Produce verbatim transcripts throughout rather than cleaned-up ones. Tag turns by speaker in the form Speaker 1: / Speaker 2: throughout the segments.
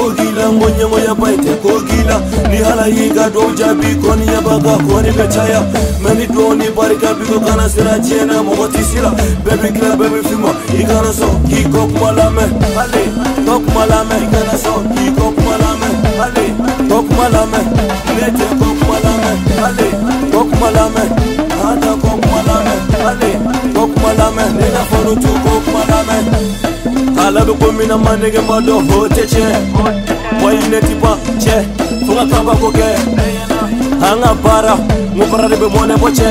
Speaker 1: kogila ngonya ngoya baite kogila ni hala yiga do jabi koni ya baga koni betaya mani do ni barika biko kana sira chena mogoti sila baby kila baby fima igana so ki kok malame ale kok malame igana so ki kok malame ale kok malame lete kok malame ale kok malame hada kok malame ale kok malame nena fonu tu kok malame ala be ko mina manege mado hote che wai ne tipa che funga kamba ko ke hanga para ngopara de be mone boche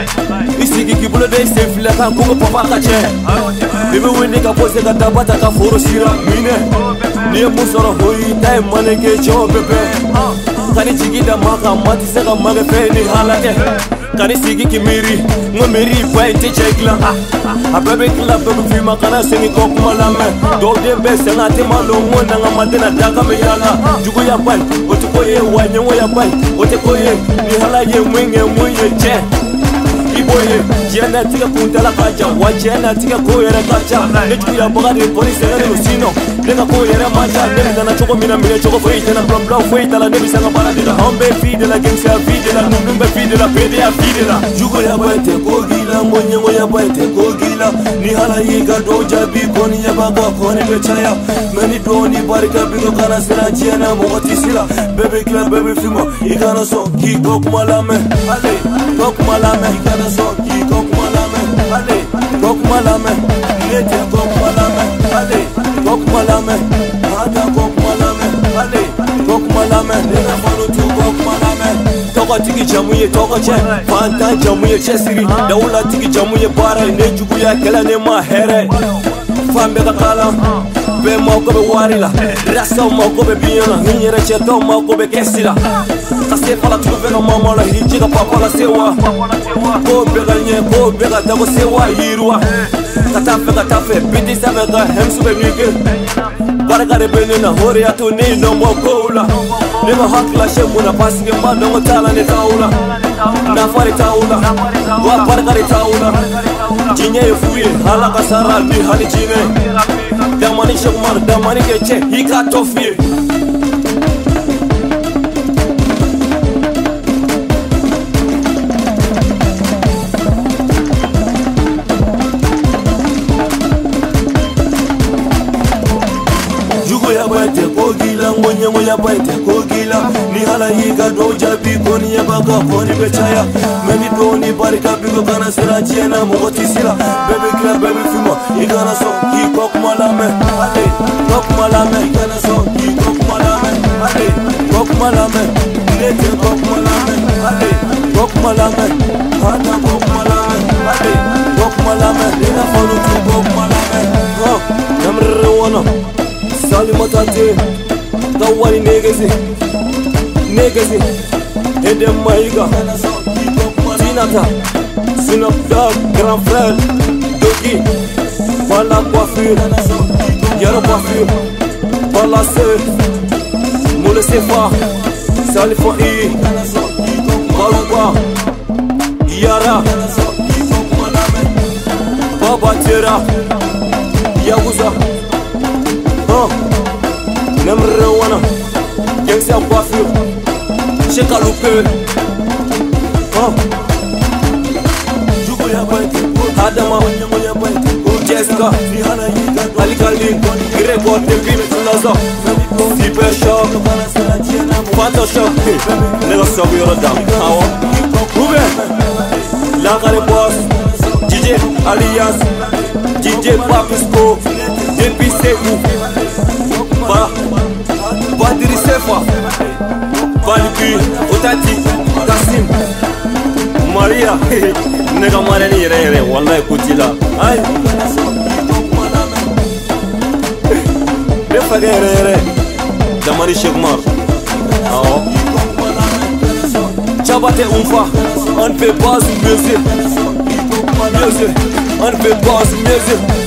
Speaker 1: isigi kibulo de sefila kan ko papa ka che bebe wende ka pose ka tabata ka foro sira mine ne musoro hoyi tay manege cho bebe kani jigida maka mati sega mage fe ni halate kani sigi kimiri ngomiri bai te chekla ababe kila bebe fima kana sengi ko kumalame do de be senga te malo ngona ngamadena daga me yala jugo ya bai otiko ye wanyo ya bai otiko ye ni hala ye mwenge mwenye che iboye jena tika kuntala kacha wajena tika koyere kacha netu ya bagari koni sere usino nega koyere macha nega na choko mina mile choko feita na blam blam feita la nebi sanga para de la hombe fide la gangsta fide la numbe fide la pede ya fide la jugo ya baite kogila monye ngoya baite kogila ni hala yiga do jabi koni ya baga koni bechaya mani do ni barika biko kana sira jena mogoti sila bebe kila bebe fimo igana so ki kok malame ale kok malame igana so ki kok malame ale kok malame lete kok malame ale kok malame hada kok malame ale kok malame nena fonu tu kok malame toko tiki jamuye toko che fanta jamuye chesiri daula tiki jamuye bara ne jugu ya kala ne ma here fambe ka kala be moko be warila rasa moko be biona hinyere cheto moko be kesila kase fala tu be no mama la hinji ka papa la sewa ko be ganye ko be ga tago sewa yirwa kata fe kata fe bidi sabe ga hemsu be nike baragare benena hore atu ni no moko la ne ma hakla shemuna pasinge mando ngotala ne taula na fare taula wa baragare taula jinye fuye hala kasara ni hali jine damani shomar damani keche hika tofie jugo ya baite kogila ngonye ngoya baite kogila ni hala yiga do jabi koni ya baga koni bechaya meni do ni barika biko kana sira chena mogoti sila bebe kila bebe fimo igana so ki kok malame ale kok malame igana so ki kok malame ale kok malame lete kok malame ale kok malame hada kok malame ale kok malame nena fonu tu kok malame ho namre wono sali matate tawari negezi negezi ede maiga tinata Snap Dog grand frère Doki Bala coiffure Yara coiffure Bala sœur Moule Sefa Salifo I Baluba Yara Baba Tera Yaguza Number one, gangsta coiffure, Cheka Lupe, Jugo ya baite, Adama, Jessica, Ali Kalin, Gregor, David, Lazo, Super Shock, Phantom Shock, Nega Shock Yorodam, Awa, Ruben, Langare Boss, D J Alliance, D J Papisco, D P Sekou, Ba Badiri Sefa Balibi Otati Kasim Maria Nega mareni yere yere wallahi kutila ay Defa yere yere Damani Shekmar Awo Chabate Umfa On fait pas music Music On fait pas music